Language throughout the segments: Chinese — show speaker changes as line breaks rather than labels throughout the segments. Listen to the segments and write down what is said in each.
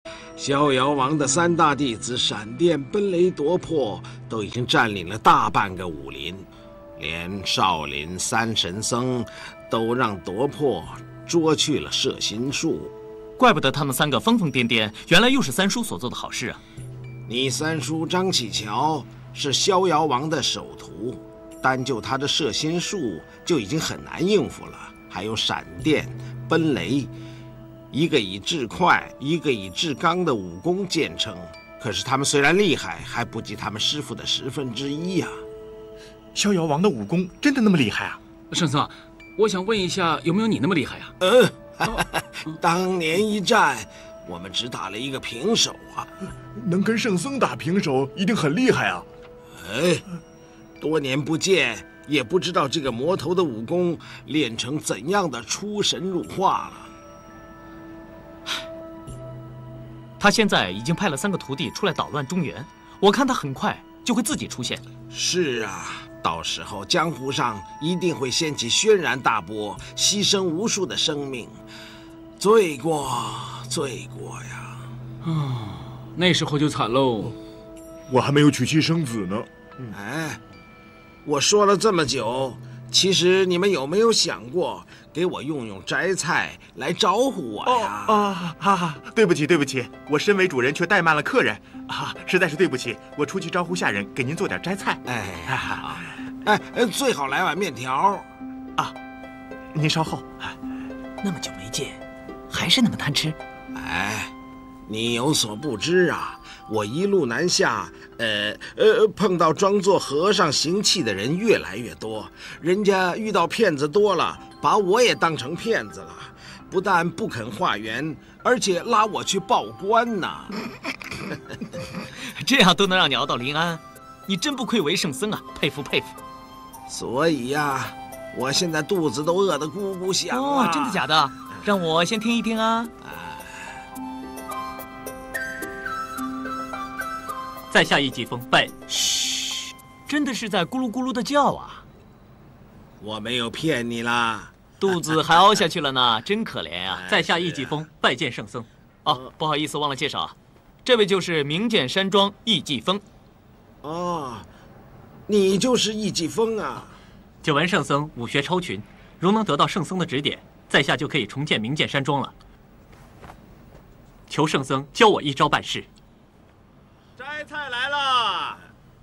逍遥王的3大弟子闪电、奔雷、夺魄都已经占领了大半个武林，连少林3神僧都让夺魄捉去了摄心术。
怪不得他们3个疯疯癫癫，原来又是三叔所做的好事啊！
你三叔张启乔是逍遥王的首徒，单就他的摄心术就已经很难应付了，还有闪电、奔雷。一个以至快，一个以至刚的武功见称，可是他们虽然厉害，还不及他们师傅的1/10呀。
逍遥王的武功真的那么厉害啊？
圣僧，我想问一下，有没有你那么厉害啊？
当年一战，我们只打了一个平手啊。
能跟圣僧打平手，一定很厉害啊。
多年不见，也不知道这个魔头的武功练成怎样的出神入化了。
他现在已经派了3个徒弟出来捣乱中原，我看他很快就会自己出现。
是啊，到时候江湖上一定会掀起轩然大波，牺牲无数的生命，罪过呀！
那时候就惨喽。
我还没有娶妻生子呢。
我说了这么久，其实你们有没有想过给我用摘菜来招呼我呀？
对不起，我身为主人却怠慢了客人啊，实在是对不起。我出去招呼下人，给您做点摘菜。
最好来碗面条
啊。您稍后。
那么久没见，还是那么贪吃。
你有所不知啊，我一路南下，碰到装作和尚行乞的人越来越多，人家遇到骗子多了，把我也当成骗子了，不但不肯化缘，而且拉我去报官呢。
这样都能让你熬到临安，你真不愧为圣僧啊，佩服佩服。
所以呀，我现在肚子都饿得咕咕响了。
真的假的？让我先听一听啊。
在下易继风拜。
嘘，真的是在咕噜咕噜的叫啊！
我没有骗你啦，
肚子还凹下去了呢，真可怜呀！
在下易继风拜见圣僧。
哦，不好意思，忘了介绍啊，这位就是明鉴山庄易继风。
你就是易继风啊！
久闻圣僧武学超群，如能得到圣僧的指点，在下就可以重建明鉴山庄了。求圣僧教我一招办事。
摘菜来了！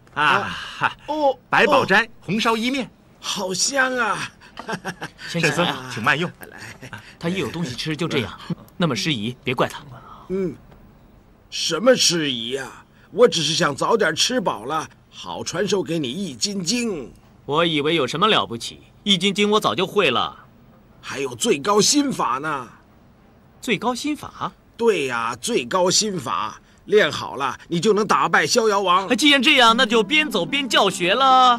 百宝斋红烧意面，
好香啊！
圣
僧，请慢用。
他一有东西吃就这样，那么师姨别怪他。
什么师姨呀？我只是想早点吃饱了，好传授给你易筋经。
我以为有什么了不起，易筋经我早就会了。
还有最高心法呢。
最高心法？
对呀，最高心法。练好了，你就能打败逍遥王。
既然这样，那就边走边教学了。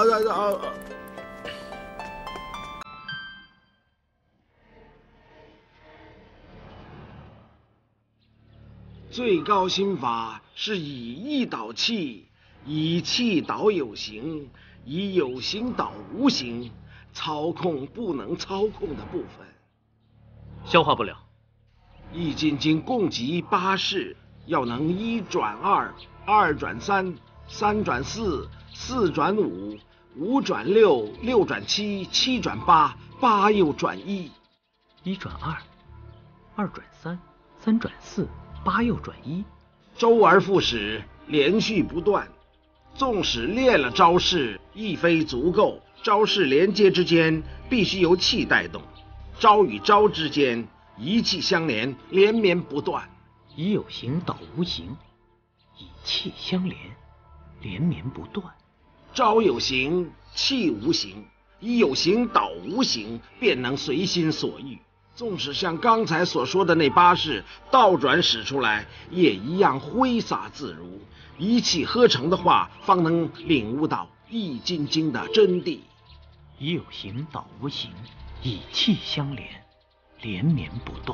最高心法是以意导气，以气导有形，以有形导无形，操控不能操控的部分。
消化不了。
易筋经共集8式。要能1转2， 2转3， 3转4， 4转5， 5转6， 6转7， 7转8， 8又转1。
1转2， 2转3， 3转4， 8又转1。
周而复始，连续不断。纵使练了招式，亦非足够。招式连接之间必须由气带动，招与招之间一气相连，连绵不断。
以有形导无形，以气相连，连绵不断。
招有形，气无形，以有形导无形，便能随心所欲。纵使像刚才所说的那8式倒转使出来，也一样挥洒自如。一气呵成的话，方能领悟到易筋经的真谛。
以有形导无形，以气相连，连绵不断。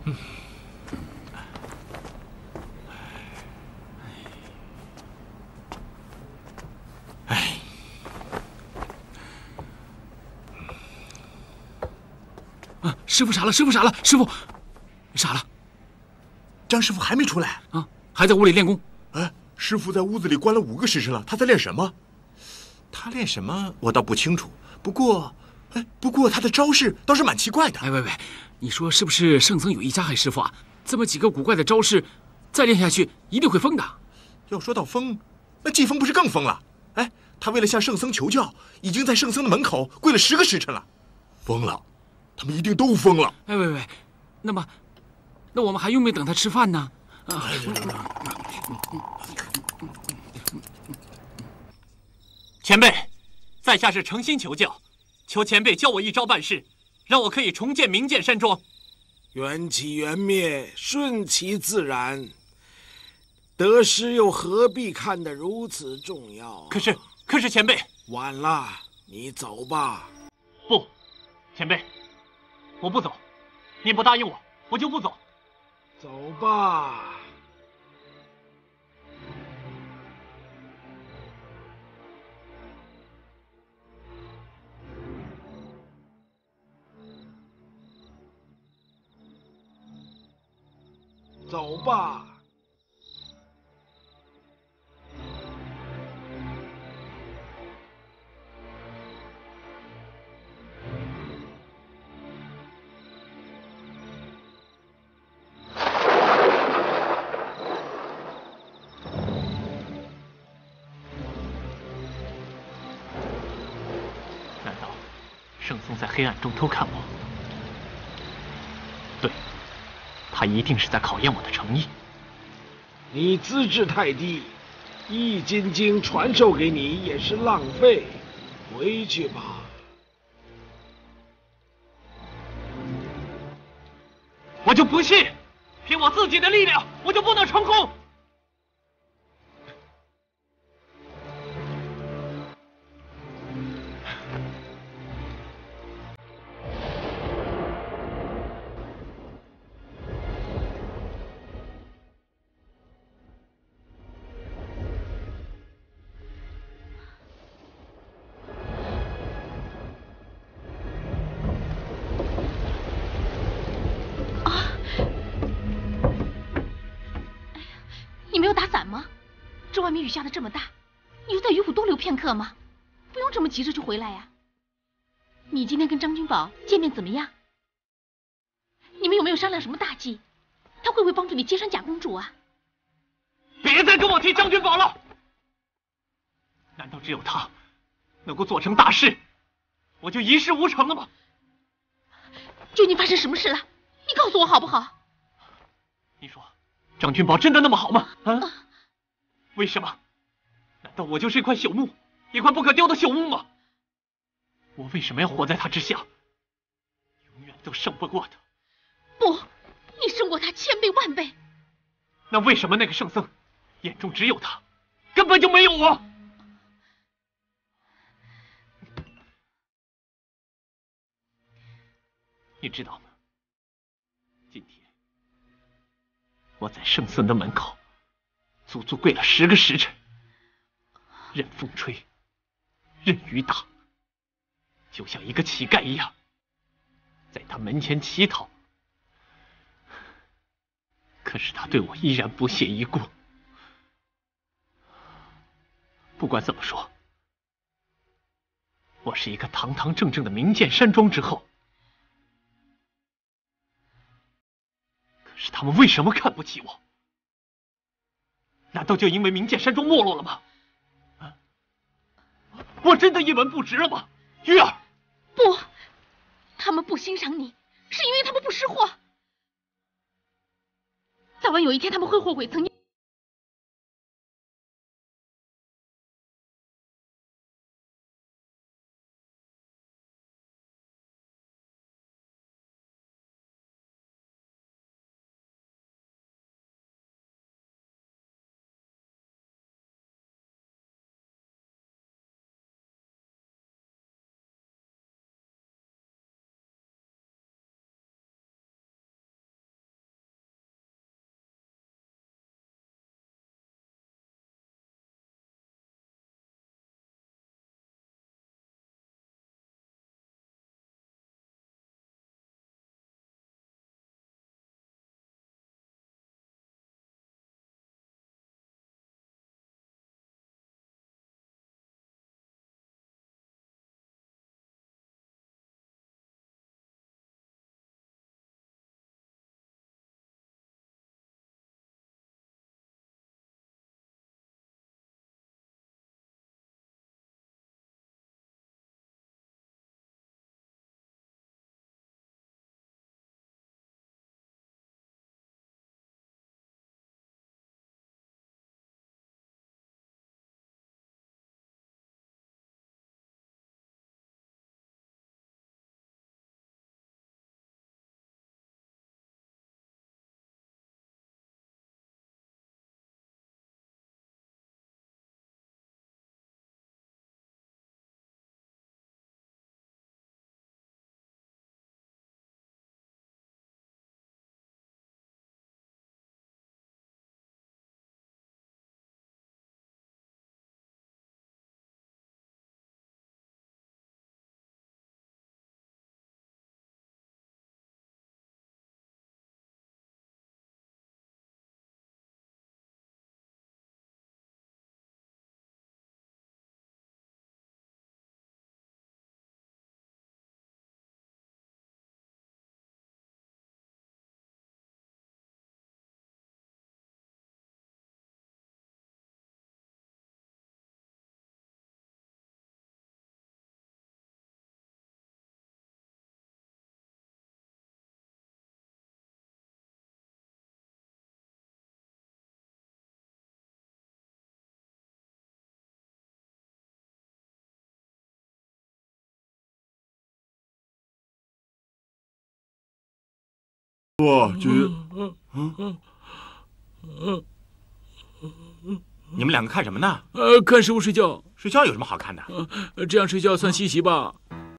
啊，师傅傻了，师傅傻了，师傅傻了
张师傅还没出来
啊，还在屋里练功。
哎，师傅在屋子里关了5个时辰了，他在练什么？他练什么我倒不清楚，不过他的招式倒是蛮奇怪的。
哎喂喂，你说是不是圣僧有意加害师傅啊？这么几个古怪的招式，再练下去一定会疯的。
要说到疯，那季风不是更疯了？哎，他为了向圣僧求教，已经在圣僧的门口跪了10个时辰了。疯了，他们一定都疯了。
哎喂喂，那我们还用不用等他吃饭呢？啊！
前辈，在下是诚心求教，求前辈教我一招半式，让我可以重建明剑山庄。
缘起缘灭，顺其自然。得失又何必看得如此重要啊？
可是前辈，
晚了，你走吧。
不，前辈，我不走。你不答应我，我就不走。
走吧。走吧。
难道圣僧在黑暗中偷看我？对，他一定是在考验我的诚意。
你资质太低，易筋经传授给你也是浪费，回去吧。
我就不信，凭我自己的力量，我就不能成功。
你没有打伞吗？这外面雨下的这么大，你就在鱼府多留片刻吗？不用这么急着就回来呀。你今天跟张君宝见面怎么样？你们有没有商量什么大计？他会不会帮助你揭穿假公主啊？
别再跟我提张君宝了！难道只有他能够做成大事，我就一事无成了吗？
究竟发生什么事了？你告诉我好不好？
你说张君宝真的那么好吗？啊？为什么？难道我就是一块朽木，一块不可丢的朽木吗？我为什么要活在他之下？永远都胜不过他。
不，你胜过他1000倍万倍。
那为什么那个圣僧眼中只有他，根本就没有我？你知道吗？今天我在圣僧的门口足足跪了10个时辰，任风吹，任雨打，就像一个乞丐一样，在他门前乞讨。可是他对我依然不屑一顾。不管怎么说，我是一个堂堂正正的明剑山庄之后。可是他们为什么看不起我？难道就因为明剑山庄没落了吗？啊，我真的一文不值了吗？玉儿，
不，他们不欣赏你，是因为他们不识货。早晚有一天他们会后悔曾经。
我去，你们两个看什么呢？
看师傅睡觉。
睡觉有什么好看的？
这样睡觉算稀奇吧？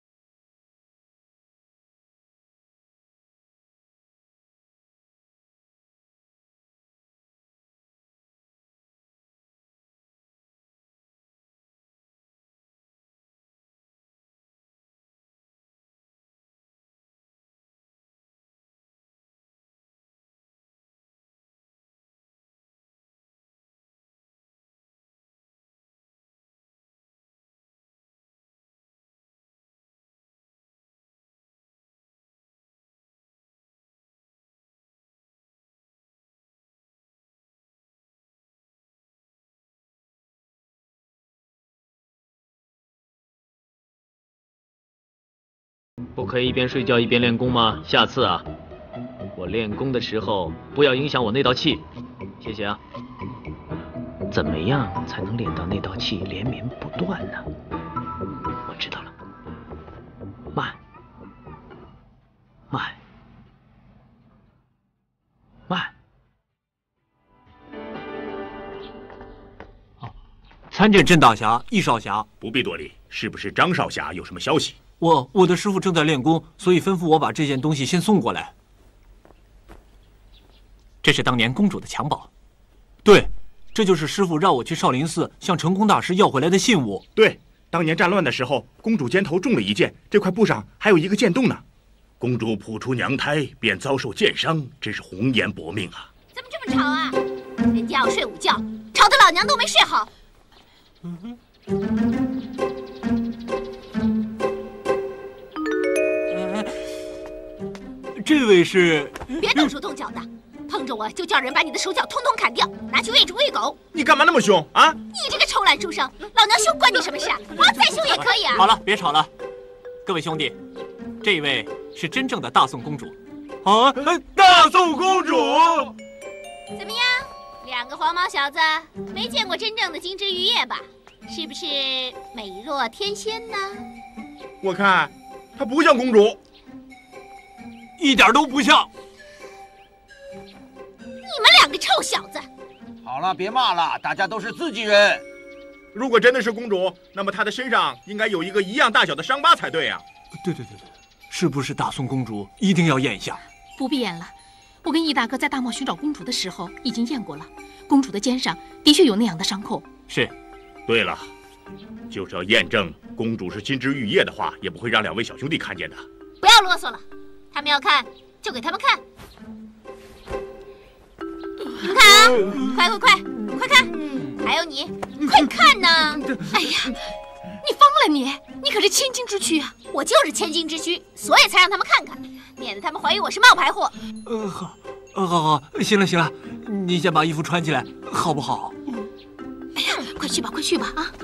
不可以一边睡觉一边练功吗？下次啊，我练功的时候不要影响我那道气，谢谢啊。怎么样才能练到那道气连绵不断呢？我知道了，慢，慢，慢。
参见甄大侠、易少侠。
不必多礼，是不是张少侠有什么消息？
我的师傅正在练功，所以吩咐我把这件东西先送过来。这是当年公主的襁褓。对，这就是师傅让我去少林寺向成功大师要回来的信物。
对，当年战乱的时候，公主肩头中了一箭，这块布上还有一个箭洞呢。公主扑出娘胎便遭受箭伤，真是红颜薄命啊！
怎么这么吵啊？人家要睡午觉，吵得老娘都没睡好。
这位是？
别动手动脚的，碰着我就叫人把你的手脚通通砍掉，拿去喂猪喂狗。
你干嘛那么凶啊？
你这个臭懒书生，老娘凶关你什么事？我再凶也可以啊。
好了，别吵了，各位兄弟，这位是真正的大宋公主。啊，大宋公主！
怎么样，两个黄毛小子没见过真正的金枝玉叶吧？是不是美若天仙呢？
我看她不像公主。
一点都不像！
你们两个臭小子！
好了，别骂了，大家都是自己人。
如果真的是公主，那么她的身上应该有一个一样大小的伤疤才对啊！
对，是不是大宋公主？一定要验一下。
不必验了，我跟易大哥在大漠寻找公主的时候已经验过了，公主的肩上的确有那样的伤口。
是。对
了，就是要验证公主是金枝玉叶的话，也不会让两位小兄弟看见的。
不要啰嗦了。他们要看，就给他们看。你们看啊，快看！还有你，快看呐！
哎呀，你疯了你！你可是千金之躯啊！
我就是千金之躯，所以才让他们看看，免得他们怀疑我是冒牌货。
好，行了，你先把衣服穿起来，好不好？
哎呀，快去吧啊！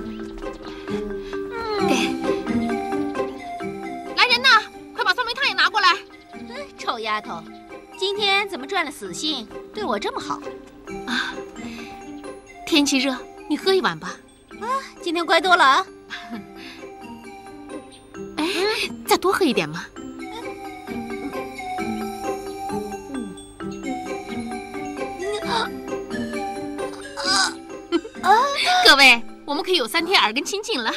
来人呐，快把酸梅汤也拿过来。
臭丫头，今天怎么赚了死性，对我这么好
啊？天气热，你喝一碗吧。
啊，今天乖多了啊。
哎，再多喝一点嘛。各位，我们可以有3天耳根清净了。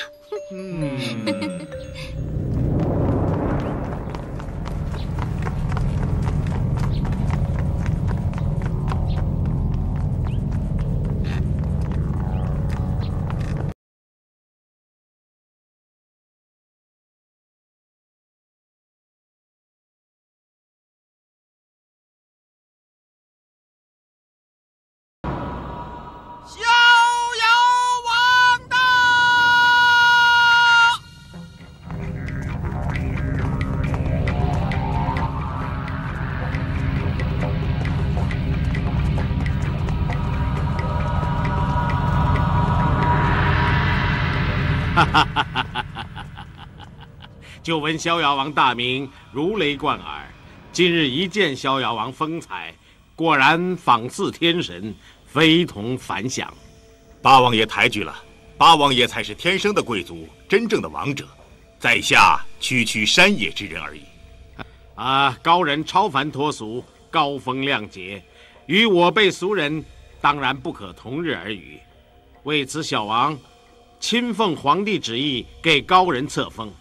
就闻逍遥王大名如雷贯耳，今日一见逍遥王风采，果然仿似天神，非同凡响。
八王爷抬举了，八王爷才是天生的贵族，真正的王者，在下区山野之人而已。
高人超凡脱俗， 高风亮节，与我辈俗人当然不可同日而语。为此，小王亲奉皇帝旨意，给高人册封。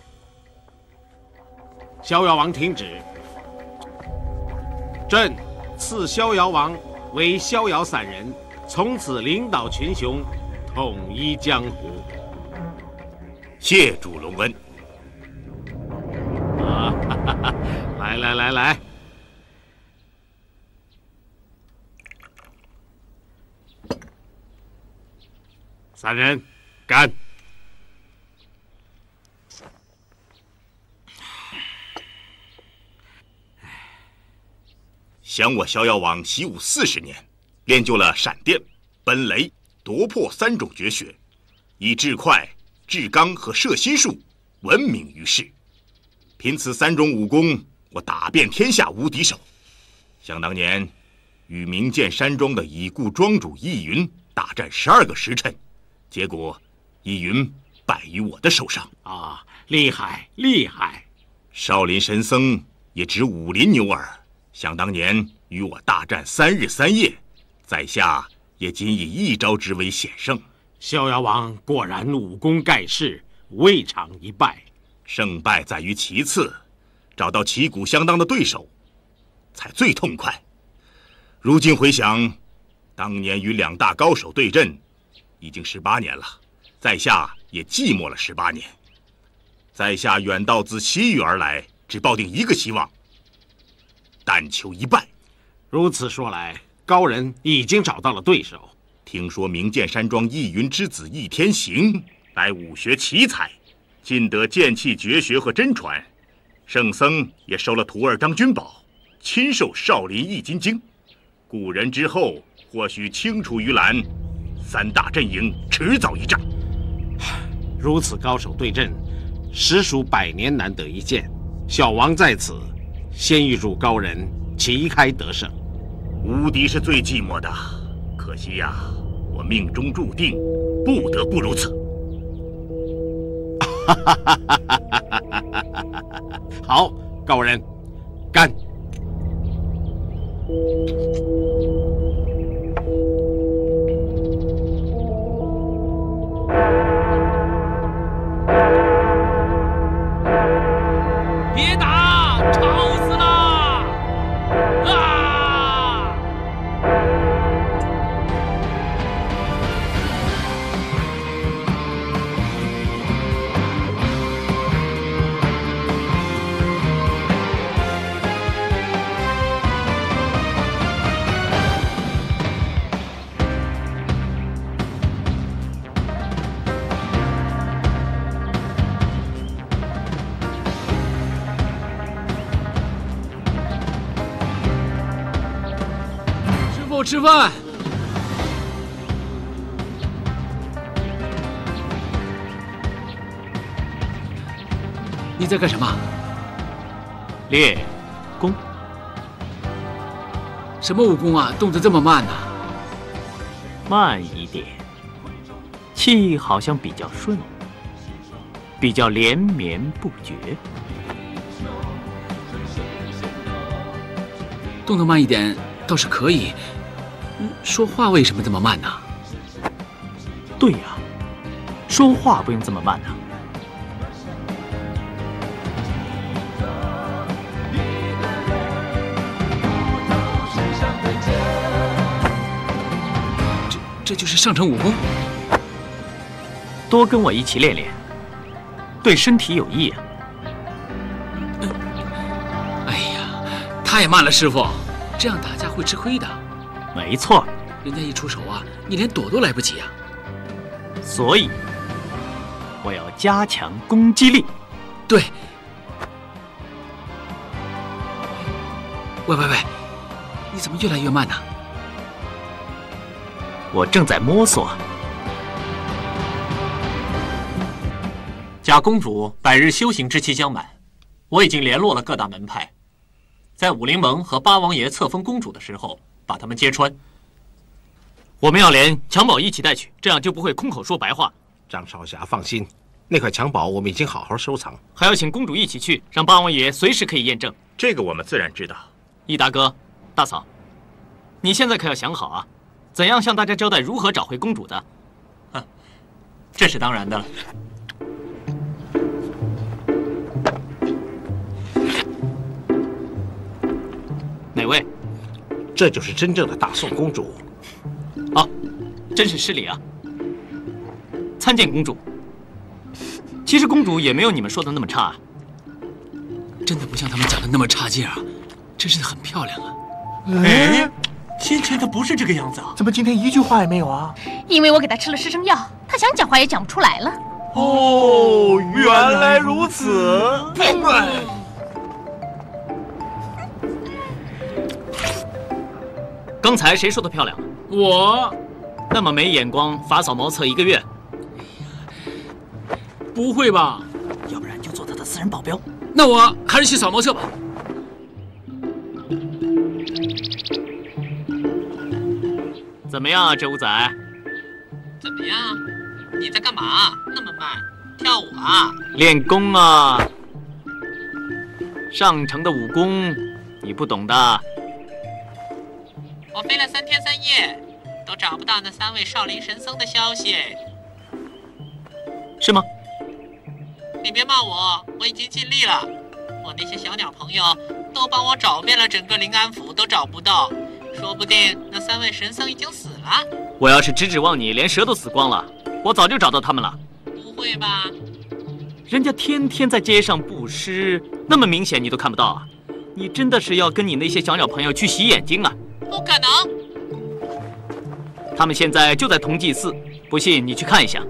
逍遥王听旨，朕赐逍遥王为逍遥散人，从此领导群雄，统一江湖。
谢主隆恩。
啊，来，散人，干！
想我逍遥王习武40年，练就了闪电、奔雷、夺魄3种绝学，以制快、制刚和射心术闻名于世。凭此3种武功，我打遍天下无敌手。想当年，与名剑山庄的已故庄主易云大战12个时辰，结果易云败于我的手上。
啊，厉害厉害！
少林神僧也只武林牛耳。想当年与我大战3日3夜，在下也仅以1招之威险胜。
逍遥王果然武功盖世，未尝一败。
胜败在于其次，找到旗鼓相当的对手，才最痛快。如今回想，当年与2大高手对阵，已经18年了，在下也寂寞了18年。在下远道自西域而来，只抱定一个希望。但求一败。
如此说来，高人已经找到了对手。
听说名剑山庄易云之子易天行来武学奇才，尽得剑气绝学和真传。圣僧也收了徒儿张君宝，亲授少林易筋经。故人之后或许青出于蓝，3大阵营迟早一战。
如此高手对阵，实属100年难得一见。小王在此，先预祝高人旗开得胜。
无敌是最寂寞的，可惜呀，我命中注定不得不如此。
好，高人，干！
别打，吵死了！啊！吃饭。你在干什么？
练功。
什么武功啊？动得这么慢呢？
慢一点，气好像比较顺，比较连绵不绝。
动得慢一点倒是可以。说话为什么这么慢呢？
对呀，说话不用这么慢呢。
这就是上乘武功。
多跟我一起练练，对身体有益啊。
哎呀，太慢了，师傅，这样打架会吃亏的。
没错，
人家一出手啊，你连躲都来不及啊。
所以，我要加强攻击力。
对。喂，你怎么越来越慢呢？
我正在摸索。
假公主100日修行之期将满，我已经联络了各大门派，在武林盟和八王爷册封公主的时候，把他们揭穿。
我们要连襁褓一起带去，这样就不会空口说白话。
张少侠放心，那块襁褓我们已经好好收藏，
还要请公主一起去，让八王爷随时可以验证。
这个我们自然知道。
易大哥， 大嫂，你现在可要想好啊，怎样向大家交代如何找回公主的？
这是当然的了。
哪位？
这就是真正的大宋公主。
哦，真是失礼啊！参见公主。其实公主也没有你们说的那么差啊。
真的不像他们讲的那么差劲啊，真是很漂亮啊。
哎，先前她不是这个样子啊，
怎么今天一句话也没有啊？
因为我给他吃了失声药，他想讲话也讲不出来了。
哦，原来如此。
刚才谁说的漂亮？
我。
那么没眼光，罚扫茅厕1个月。
不会吧？
要不然就做他的私人保镖。
那我还是去扫茅厕吧。
怎么样啊，这五仔？
怎么样？你在干嘛？那么慢，跳舞啊？
练功啊！上乘的武功，你不懂的。
我飞了3天3夜，都找不到那3位少林神僧的消息。
是吗？
你别骂我，我已经尽力了。我那些小鸟朋友都帮我找遍了整个临安府，都找不到。说不定那3位神僧已经死了。
我要是指望你，连蛇都死光了，我早就找到他们了。
不会吧？
人家天天在街上布施，那么明显你都看不到啊？你真的是要跟你那些小鸟朋友去洗眼睛啊？
不可能！
他们现在就在同济寺，不信你去看一下。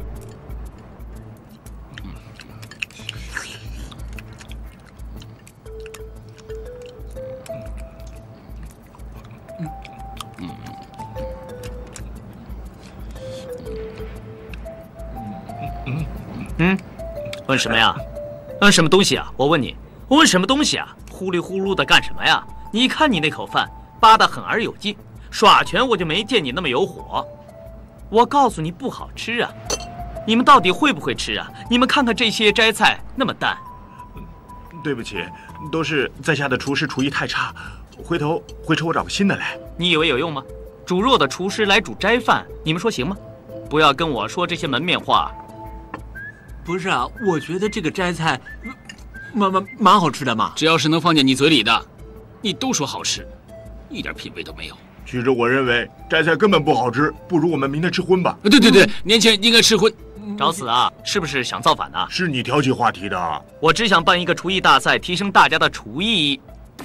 问什么呀？问什么东西啊？我问你，我问什么东西啊？呼里呼噜的干什么呀？你看你那口饭扒得很而有劲，耍拳我就没见你那么有火。我告诉你不好吃啊！你们到底会不会吃啊？你们看看这些摘菜那么淡。
对不起，都是在下的厨师厨艺太差，回头我找个新的来。
你以为有用吗？煮肉的厨师来煮斋饭，你们说行吗？不要跟我说这些门面话。
不是啊，我觉得这个摘菜蛮好吃的嘛。
只要是能放进你嘴里的，你都说好吃，一点品味都没有。
其实我认为摘菜根本不好吃，不如我们明天吃荤吧。
对，年轻人应该吃荤。
找死啊！是不是想造反呢？
是你挑起话题的。
我只想办一个厨艺大赛，提升大家的厨艺。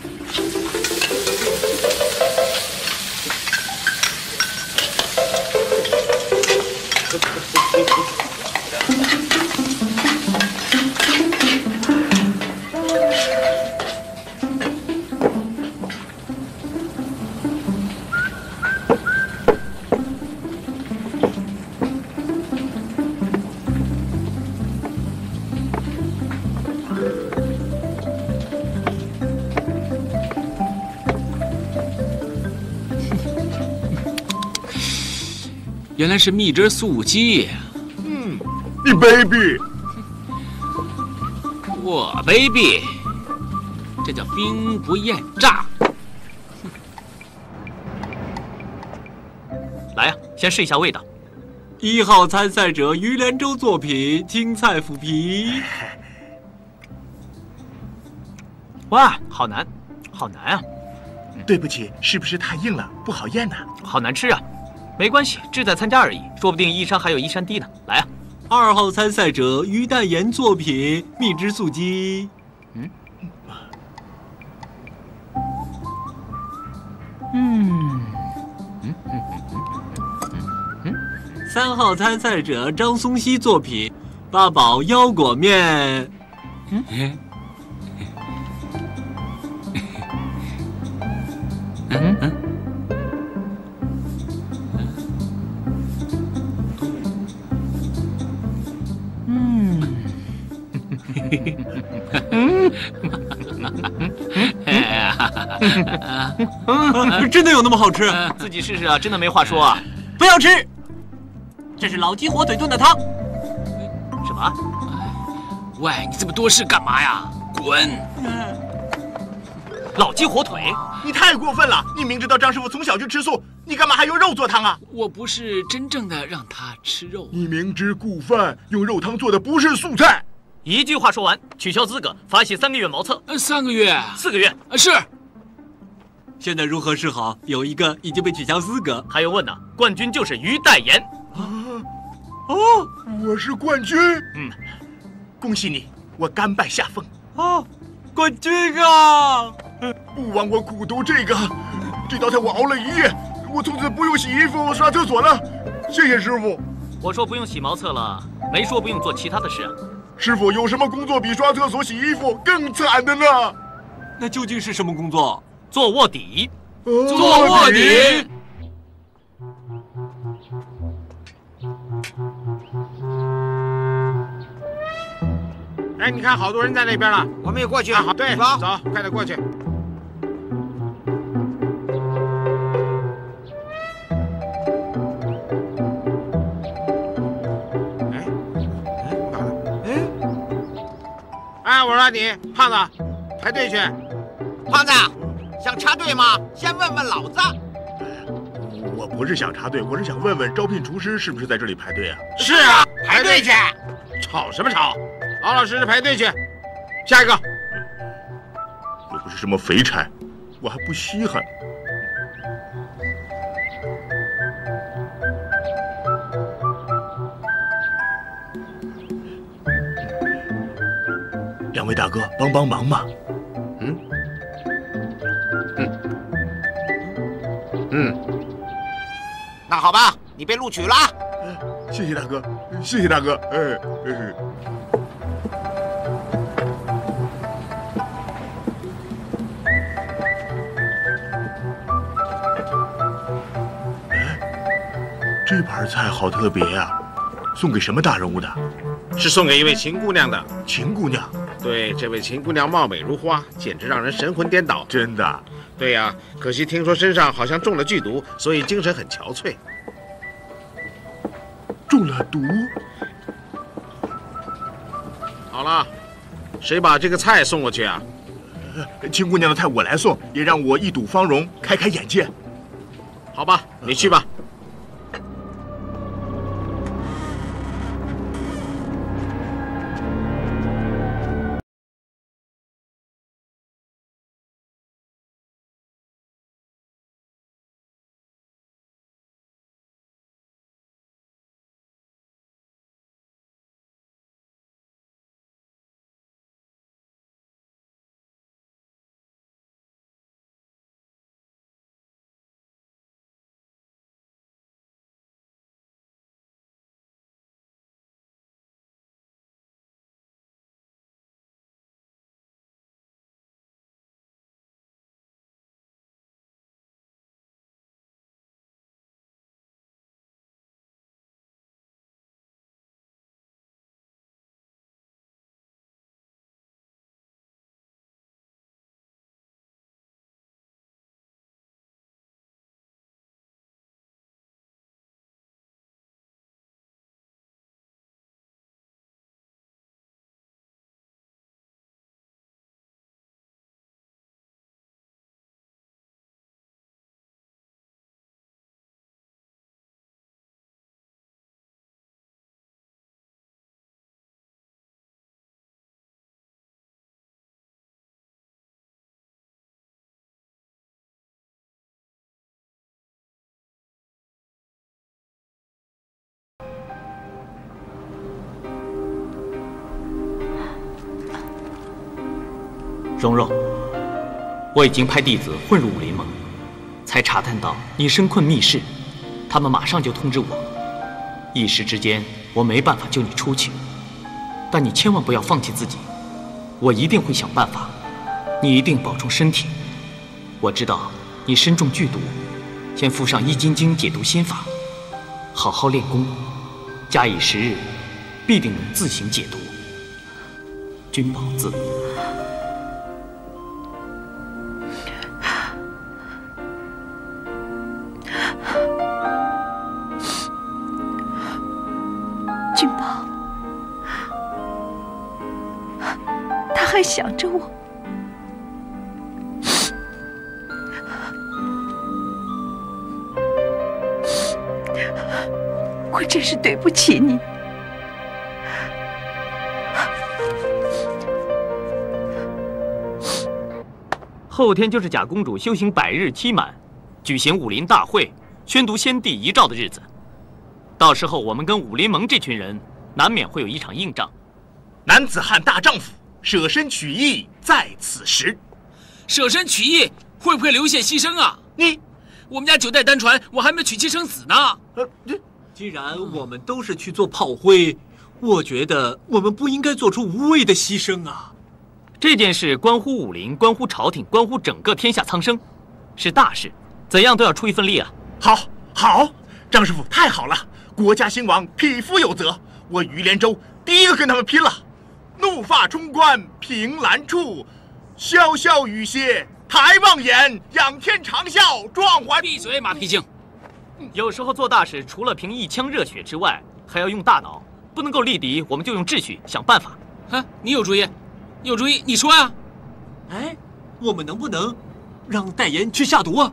原来是蜜汁素鸡。
你卑鄙！
我卑鄙，这叫兵不厌诈。
来呀，先试一下味道。
1号参赛者于连州作品青菜腐皮。
哇，好难，好难啊！
对不起，是不是太硬了，不好咽呢？
好难吃啊！没关系，志在参加而已，说不定一山还有一山低呢。来啊
！2号参赛者于淡言作品蜜汁素鸡。3号参赛者张松熙作品八宝腰果面。真的有那么好吃？
自己试试啊，真的没话说啊！
不要吃，这是老鸡火腿炖的汤。
什么？
喂，你这么多事干嘛呀？滚！
老鸡火腿。
你太过分了！你明知道张师傅从小就吃素，你干嘛还用肉做汤啊？
我不是真正的让他吃肉。
你明知故犯，用肉汤做的不是素菜。
一句话说完，取消资格，罚写3个月茅厕。
3个月
？4个月。
是。
现在如何是好？有一个已经被取消资格。
还有问呢？冠军就是于代言。
哦，我是冠军。恭喜你，我甘拜下风。
冠军啊！
不枉我苦读这道菜，我熬了1夜，我从此不用洗衣服、刷厕所了。谢谢师傅。
我说不用洗茅厕了，没说不用做其他的事啊。
师傅，有什么工作比刷厕所、洗衣服更惨的呢？
那究竟是什么工作？
做卧底。
做卧底。
哎，你看，好多人在那边了，
我们也过去。
好，对，
走，
快点过去。哎，我说你，胖子，排队去。
胖子，想插队吗？先问问老子。
我不是想插队，我是想问问招聘厨师是不是在这里排队啊？
是啊，排队去。吵什么吵？老老实实排队去。下一个。
又不是什么肥差，我还不稀罕。2位大哥，帮帮忙嘛！
那好吧，你被录取了。
谢谢大哥，谢谢大哥。这盘菜好特别呀，送给什么大人物的？
是送给一位秦姑娘的。
秦姑娘？
对，这位秦姑娘貌美如花，简直让人神魂颠倒。
真的？
对呀，可惜听说身上好像中了剧毒，所以精神很憔悴。
中了毒？
好了，谁把这个菜送过去啊？
秦姑娘的菜我来送，也让我一睹芳容，开开眼界。
好吧，你去吧。
蓉蓉，我已经派弟子混入武林盟，才查探到你身困密室，他们马上就通知我。一时之间，我没办法救你出去，但你千万不要放弃自己，我一定会想办法。你一定保重身体。我知道你身中剧毒，先服上易筋经解毒心法，好好练功，假以时日，必定能自行解毒。君宝字。
君宝，他还想着我。 我真是对不起你。
后天就是贾公主修行100日期满，举行武林大会，宣读先帝遗诏的日子。到时候我们跟武林盟这群人难免会有一场硬仗。
男子汉大丈夫，舍身取义在此时。
舍身取义会不会流血牺牲啊？我们家9代单传，我还没娶妻生子呢。
既然我们都是去做炮灰，我觉得我们不应该做出无谓的牺牲啊。
这件事关乎武林，关乎朝廷，关乎整个天下苍生，是大事，怎样都要出一份力啊！
好，张师傅太好了，国家兴亡，匹夫有责。我于连州第一个跟他们拼了！怒发冲冠，凭栏处，潇潇雨歇，抬望眼，仰天长啸，壮怀。
闭嘴，马屁精！
有时候做大事，除了凭一腔热血之外，还要用大脑，不能够力敌，我们就用秩序想办法。
你有主意？有主意，你说呀！
我们能不能让代言去下毒啊？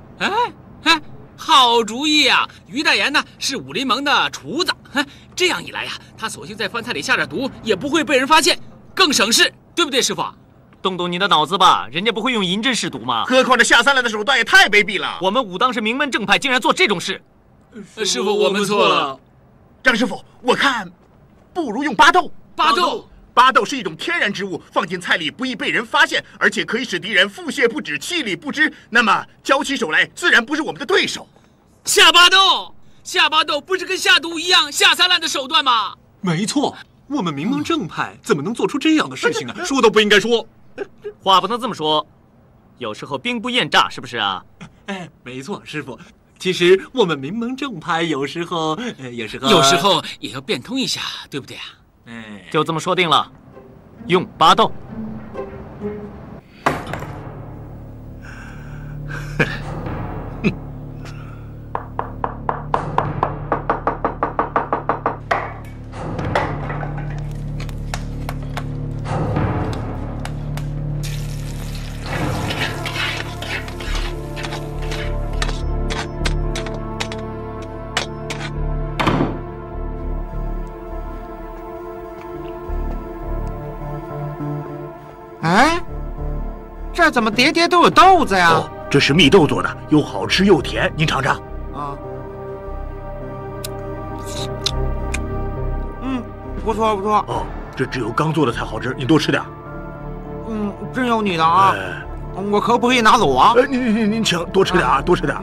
好主意呀！于代言呢是武林盟的厨子，这样一来呀，他索性在饭菜里下点毒，也不会被人发现，更省事，对不对，师傅？
动动你的脑子吧，人家不会用银针试毒吗？
何况这下三滥的手段也太卑鄙了。
我们武当是名门正派，竟然做这种事。
师傅，我们错了。
张师傅，我看不如用巴豆。巴豆是一种天然植物，放进菜里不易被人发现，而且可以使敌人腹泻不止，气力不支。那么交起手来，自然不是我们的对手。
下巴豆不是跟下毒一样下三滥的手段吗？
没错，我们名门正派怎么能做出这样的事情呢？说都不应该说。
话不能这么说，有时候兵不厌诈，是不是啊？
没错，师傅。其实我们名门正派有时候
也要变通一下，对不对啊？
就这么说定了，用巴豆。
这怎么叠叠都有豆子呀？
这是蜜豆做的，又好吃又甜，您尝尝。
不错。
这只有刚做的才好吃，你多吃点。
真有你的啊！我可不可以拿走啊？
您请，多吃点啊，多吃点。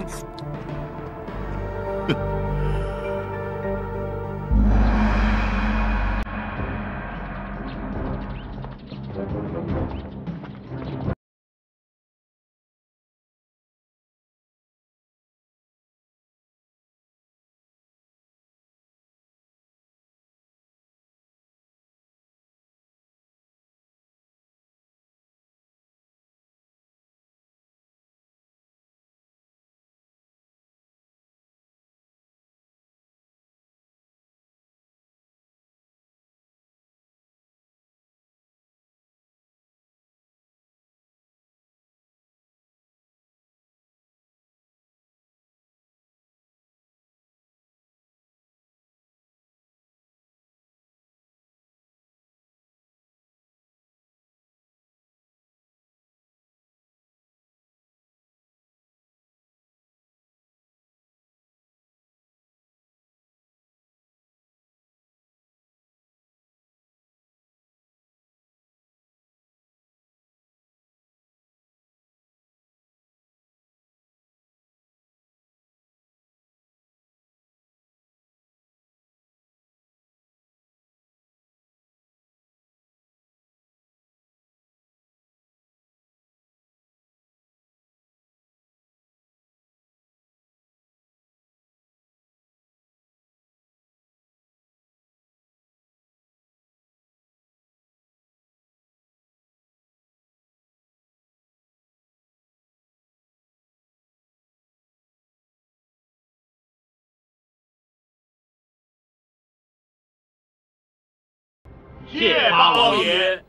谢八王爷。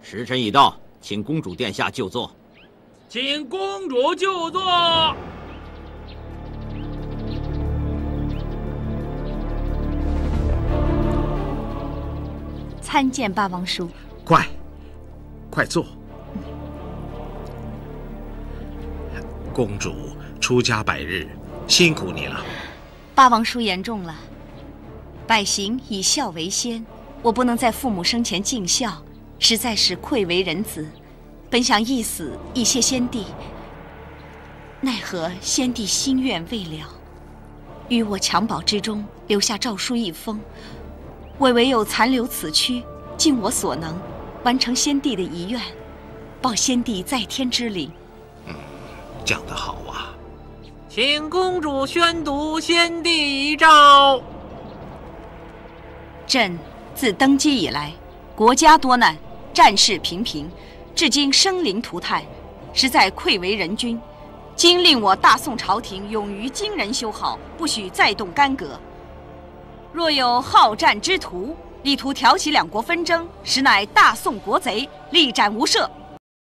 时辰已到，请公主殿下就座。
请公主就座。
参见八王叔。
快坐。公主出家百日，辛苦你了。
八王叔言重了，百行以孝为先，我不能在父母生前尽孝，实在是愧为人子。本想一死以谢先帝，奈何先帝心愿未了，于我襁褓之中留下诏书一封，我唯有残留此躯，尽我所能，完成先帝的遗愿，报先帝在天之灵。
讲得好啊！
请公主宣读先帝遗诏。
朕自登基以来，国家多难，战事频频，至今生灵涂炭，实在愧为人君。今令我大宋朝廷勇于惊人修好，不许再动干戈。若有好战之徒，力图挑起两国纷争，实乃大宋国贼，力斩无赦。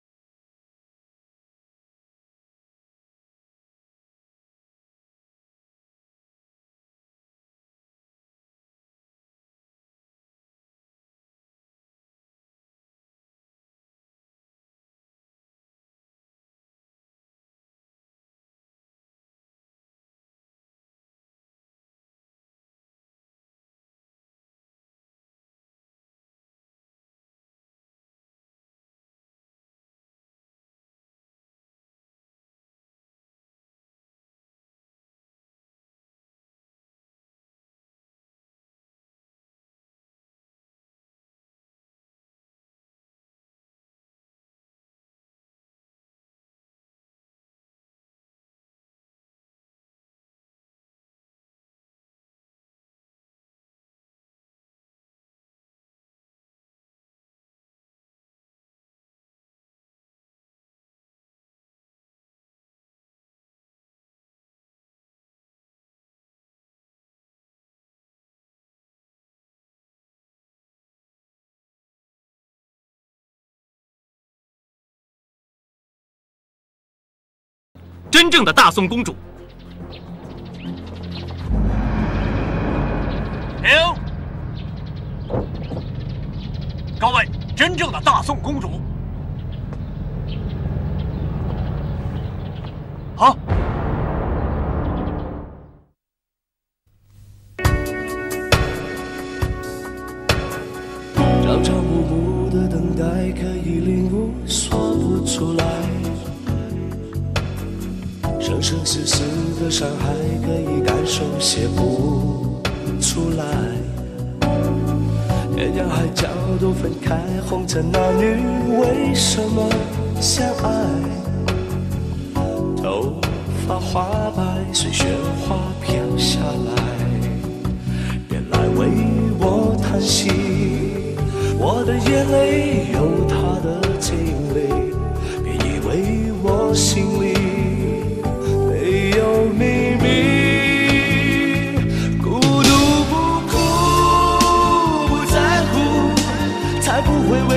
真正的大宋公主。
停！各位，真正的大宋公主。好。
朝朝暮暮的等待，可以领悟，说不出来。生生世世的伤害，可以感受，写不出来。天涯海角都分开，红尘男女为什么相爱？头发花白，随雪花飘下来。别来为我叹息，我的眼泪有它的经历。别以为我心里没有秘密，孤独不哭，不在乎，才不会为